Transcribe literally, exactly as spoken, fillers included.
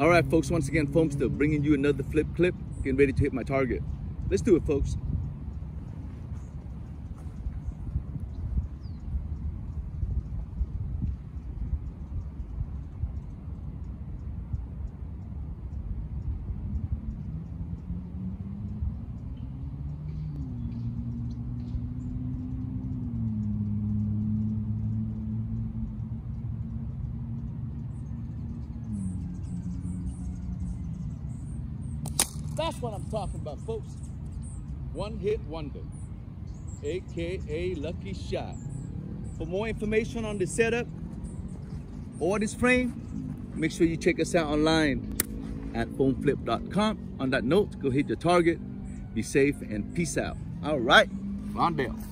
All right, folks, once again, foam still bringing you another flip clip, getting ready to hit my target. Let's do it, folks. That's what I'm talking about, folks. One hit wonder, A K A lucky shot. For more information on this setup or this frame, make sure you check us out online at foam flip dot com. On that note, go hit your target, be safe, and peace out. All right, Rondell.